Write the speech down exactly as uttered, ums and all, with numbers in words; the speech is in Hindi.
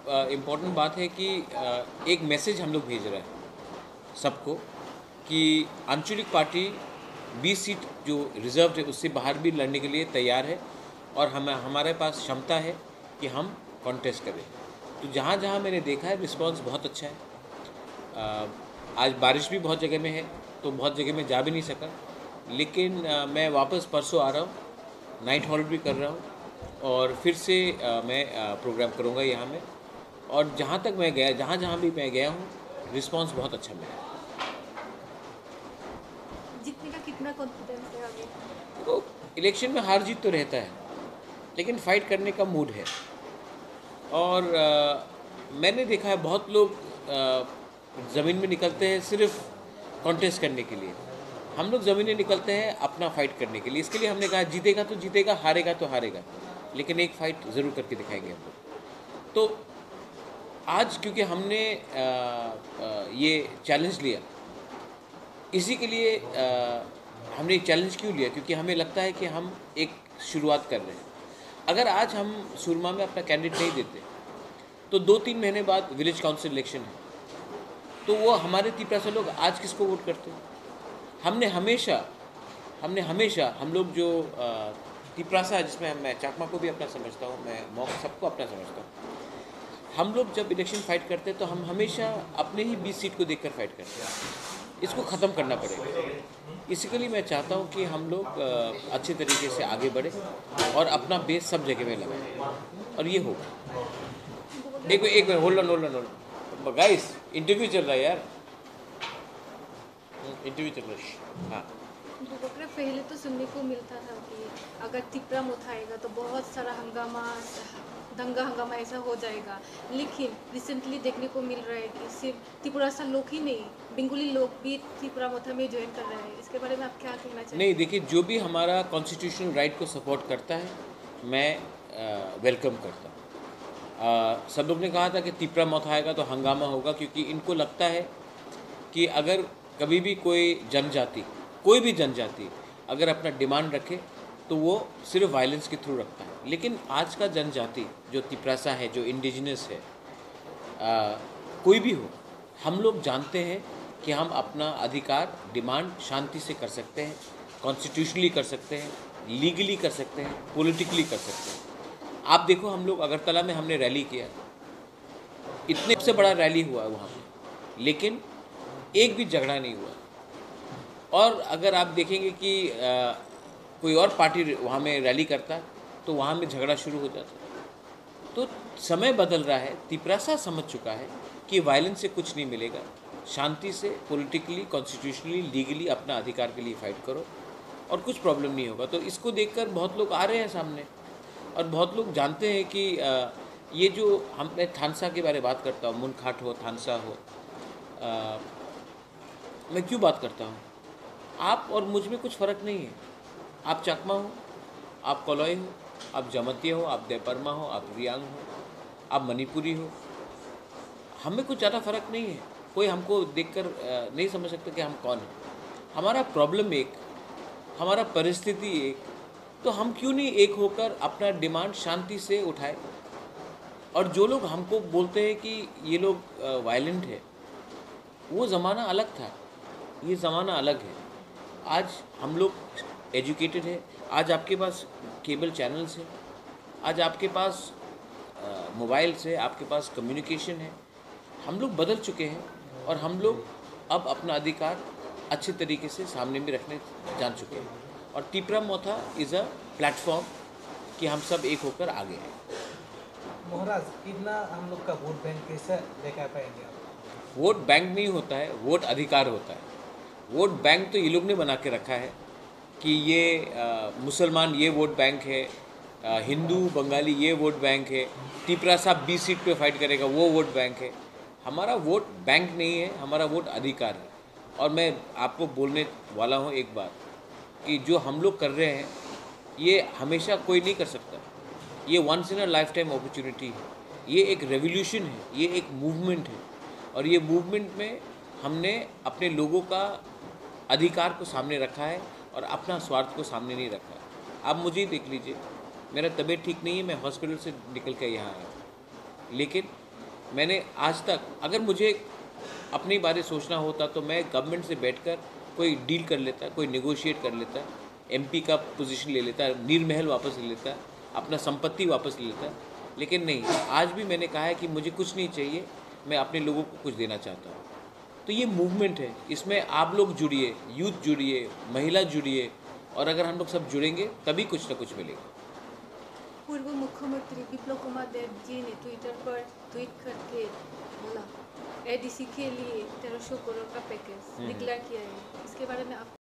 इम्पोर्टेंट बात है कि आ, एक मैसेज हम लोग भेज रहे हैं सबको कि आंचलिक पार्टी बीस सीट जो रिजर्व है उससे बाहर भी लड़ने के लिए तैयार है और हम हमारे पास क्षमता है कि हम कॉन्टेस्ट करें। तो जहाँ जहाँ मैंने देखा है रिस्पांस बहुत अच्छा है। आ, आज बारिश भी बहुत जगह में है तो बहुत जगह में जा भी नहीं सका, लेकिन आ, मैं वापस परसों आ रहा हूँ, नाइट हॉल्ट भी कर रहा हूँ और फिर से आ, मैं आ, प्रोग्राम करूँगा यहाँ में। और जहाँ तक मैं गया, जहाँ जहाँ भी मैं गया हूँ, रिस्पांस बहुत अच्छा मिला। जीतने का कितना कॉन्फिडेंस है अभी? तो इलेक्शन में हार जीत तो रहता है, लेकिन फाइट करने का मूड है। और आ, मैंने देखा है बहुत लोग ज़मीन में निकलते हैं सिर्फ कॉन्टेस्ट करने के लिए। हम लोग ज़मीन में निकलते हैं अपना फाइट करने के लिए। इसके लिए हमने कहा जीतेगा तो जीतेगा, हारेगा तो हारेगा, लेकिन एक फाइट ज़रूर करके दिखाएंगे हम लोग। तो आज क्योंकि हमने आ, आ, ये चैलेंज लिया, इसी के लिए आ, हमने चैलेंज क्यों लिया, क्योंकि हमें लगता है कि हम एक शुरुआत कर रहे हैं। अगर आज हम सुरमा में अपना कैंडिडेट नहीं देते तो दो तीन महीने बाद विलेज काउंसिल इलेक्शन है, तो वो हमारे तीपरा से लोग आज किसको वोट करते हैं। हमने हमेशा हमने हमेशा हम लोग जो तिपरासा है, जिसमें मैं चाकमा को भी अपना समझता हूँ, मैं मौक सबको अपना समझता हूँ, हम लोग जब इलेक्शन फाइट करते हैं तो हम हमेशा अपने ही बीस सीट को देखकर फाइट करते हैं। इसको ख़त्म करना पड़ेगा। इसीके लिए मैं चाहता हूँ कि हम लोग अच्छे तरीके से आगे बढ़े और अपना बेस सब जगह में लगाएं, और ये होगा। एक एक minute, hold on hold on hold guys, interview चल रहा है यार, इंटरव्यू चल रहा है। हाँ, बोबकरा पहले तो सुनने को मिलता था कि अगर तिपरा उठाएगा तो बहुत सारा हंगामा, दंगा हंगामा ऐसा हो जाएगा, लेकिन रिसेंटली देखने को मिल रहा है कि सिर्फ त्रिपुरासा लोग ही नहीं, बेंगोली लोग भी त्रिपुरा मोथा में ज्वाइन कर रहे हैं। इसके बारे में आप क्या कहना चाहेंगे? नहीं देखिए, जो भी हमारा कॉन्स्टिट्यूशनल राइट को सपोर्ट करता है मैं वेलकम करता हूँ। आ, सब लोग ने कहा था कि तिपरा मत आएगा तो हंगामा होगा, क्योंकि इनको लगता है कि अगर कभी भी कोई जनजाति, कोई भी जनजाति अगर अपना डिमांड रखे तो वो सिर्फ वायलेंस के थ्रू रखता है। लेकिन आज का जनजाति जो तिपरासा है, जो इंडिजिनस है, आ, कोई भी हो, हम लोग जानते हैं कि हम अपना अधिकार डिमांड शांति से कर सकते हैं, कॉन्स्टिट्यूशनली कर सकते हैं, लीगली कर सकते हैं, पॉलिटिकली कर सकते हैं। आप देखो, हम लोग अगरतला में हमने रैली किया, इतने से बड़ा रैली हुआ है वहाँ पे, लेकिन एक भी झगड़ा नहीं हुआ। और अगर आप देखेंगे कि आ, कोई और पार्टी वहाँ में रैली करता तो वहाँ में झगड़ा शुरू हो जाता। तो समय बदल रहा है, तिपरासा समझ चुका है कि वायलेंस से कुछ नहीं मिलेगा, शांति से पॉलिटिकली, कॉन्स्टिट्यूशनली, लीगली अपना अधिकार के लिए फाइट करो और कुछ प्रॉब्लम नहीं होगा। तो इसको देखकर बहुत लोग आ रहे हैं सामने, और बहुत लोग जानते हैं कि आ, ये जो हम, मैं थानसा के बारे में बात करता हूँ, मुनखाट हो, थानसा हो, आ, मैं क्यों बात करता हूँ, आप और मुझ में कुछ फ़र्क नहीं है। आप चकमा हो, आप कोलोई हो, आप जमतिया हो, आप देपरमा हो, आप रियांग हो, आप मणिपुरी हो, हमें कुछ ज़्यादा फ़र्क नहीं है। कोई हमको देखकर नहीं समझ सकता कि हम कौन हैं। हमारा प्रॉब्लम एक, हमारा परिस्थिति एक, तो हम क्यों नहीं एक होकर अपना डिमांड शांति से उठाए। और जो लोग हमको बोलते हैं कि ये लोग वायलेंट है, वो ज़माना अलग था, ये ज़माना अलग है। आज हम लोग एजुकेटेड है, आज आपके पास केबल चैनल्स है, आज आपके पास मोबाइल से, आपके पास कम्युनिकेशन है। हम लोग बदल चुके हैं और हम लोग अब अपना अधिकार अच्छे तरीके से सामने में रखने जान चुके हैं। और तिपरा मोथा इज़ अ प्लेटफॉर्म कि हम सब एक होकर आगे हैं। महाराज, कितना हम लोग का वोट बैंक कैसे लेकर पाएंगे आप? वोट बैंक नहीं होता है, वोट अधिकार होता है। वोट बैंक तो ये लोग ने बना के रखा है कि ये आ, मुसलमान ये वोट बैंक है, आ, हिंदू बंगाली ये वोट बैंक है, तिपरा साहब बीस सीट पे फाइट करेगा वो वोट बैंक है। हमारा वोट बैंक नहीं है, हमारा वोट अधिकार है। और मैं आपको बोलने वाला हूँ एक बात, कि जो हम लोग कर रहे हैं ये हमेशा कोई नहीं कर सकता। ये once in a lifetime opportunity है, ये एक रेवोल्यूशन है, ये एक मूवमेंट है। और ये मूवमेंट में हमने अपने लोगों का अधिकार को सामने रखा है और अपना स्वार्थ को सामने नहीं रखा है। आप मुझे ही देख लीजिए, मेरा तबीयत ठीक नहीं है, मैं हॉस्पिटल से निकल कर यहाँ आया, लेकिन मैंने आज तक, अगर मुझे अपने बारे सोचना होता तो मैं गवर्नमेंट से बैठकर कोई डील कर लेता, कोई नेगोशिएट कर लेता, एमपी का पोजीशन ले लेता, नीर महल वापस ले लेता, अपना संपत्ति वापस ले लेता। लेकिन नहीं, आज भी मैंने कहा है कि मुझे कुछ नहीं चाहिए, मैं अपने लोगों को कुछ देना चाहता हूँ। तो ये मूवमेंट है, इसमें आप लोग जुड़िए, यूथ जुड़िए, महिला जुड़िए, और अगर हम लोग सब जुड़ेंगे तभी कुछ ना कुछ मिलेगा। पूर्व मुख्यमंत्री विप्लव कुमार देव जी ने ट्विटर पर ट्वीट करके बोला एडीसी के लिए तेरह सौ करोड़ का पैकेज डिक्लेयर किया है, इसके बारे में आप